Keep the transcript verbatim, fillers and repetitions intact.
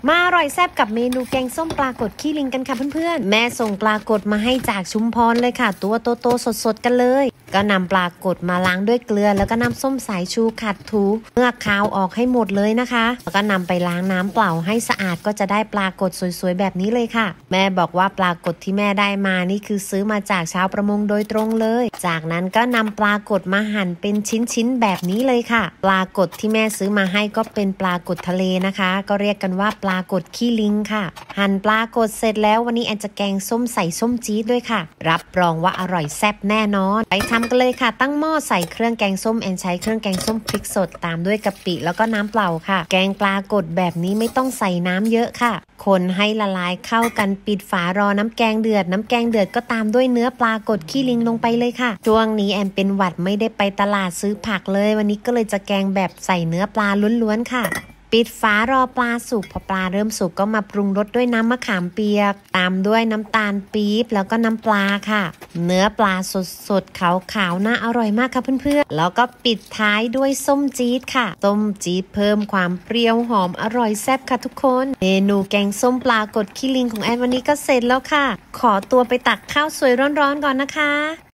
มาอร่อยแซ่บกับเมนูแกงส้มปลากดขี้ลิงกันค่ะเพื่อนๆแม่ส่งปลากดมาให้จากชุมพรเลยค่ะตัวโตๆสดๆกันเลยก็นำปลากดมาล้างด้วยเกลือแล้วก็นำส้มสายชูขัดถูเมื่อคาวออกให้หมดเลยนะคะแล้วก็นำไปล้างน้ำเปล่าให้สะอาดก็จะได้ปลากดสวยๆแบบนี้เลยค่ะแม่บอกว่าปลากดที่แม่ได้มานี่คือซื้อมาจากชาวประมงโดยตรงเลยจากนั้นก็นำปลากดมาหั่นเป็นชิ้นๆแบบนี้เลยค่ะปลากดที่แม่ซื้อมาให้ก็เป็นปลากดทะเลนะคะก็เรียกกันว่าปลากดขี้ลิงค่ะหั่นปลากดเสร็จแล้ววันนี้แอนจะแกงส้มใส่ส้มจี๊ดด้วยค่ะรับรองว่าอร่อยแซ่บแน่นอนไปทำกันเลยค่ะตั้งหม้อใส่เครื่องแกงส้มแอนใช้เครื่องแกงส้มพริกสดตามด้วยกะปิแล้วก็น้ำเปล่าค่ะแกงปลากดแบบนี้ไม่ต้องใส่น้ำเยอะค่ะคนให้ละลายเข้ากันปิดฝารอน้ำแกงเดือดน้ำแกงเดือดก็ตามด้วยเนื้อปลากดขี้ลิงลงไปเลยค่ะช่วงนี้แอนเป็นหวัดไม่ได้ไปตลาดซื้อผักเลยวันนี้ก็เลยจะแกงแบบใส่เนื้อปลาล้วนๆค่ะปิดฝารอปลาสุกพอปลาเริ่มสุกก็มาปรุงรสด้วยน้ำมะขามเปียกตามด้วยน้ำตาลปี๊บแล้วก็น้ำปลาค่ะเนื้อปลาสดๆขาวๆน่าอร่อยมากค่ะเพื่อนๆแล้วก็ปิดท้ายด้วยส้มจี๊ดค่ะส้มจี๊ดเพิ่มความเปรี้ยวหอมอร่อยแซ่บค่ะทุกคนเมนูแกงส้มปลากดขี้ลิงของแอนวันนี้ก็เสร็จแล้วค่ะขอตัวไปตักข้าวสวยร้อนๆก่อนนะคะ